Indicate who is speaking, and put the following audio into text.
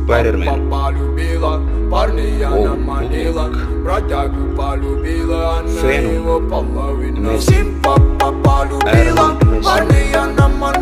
Speaker 1: Spider-Man.
Speaker 2: Полюбила, парня она манила, бродягу полюбила, она его половина. Симпа полюбила, парня она манила.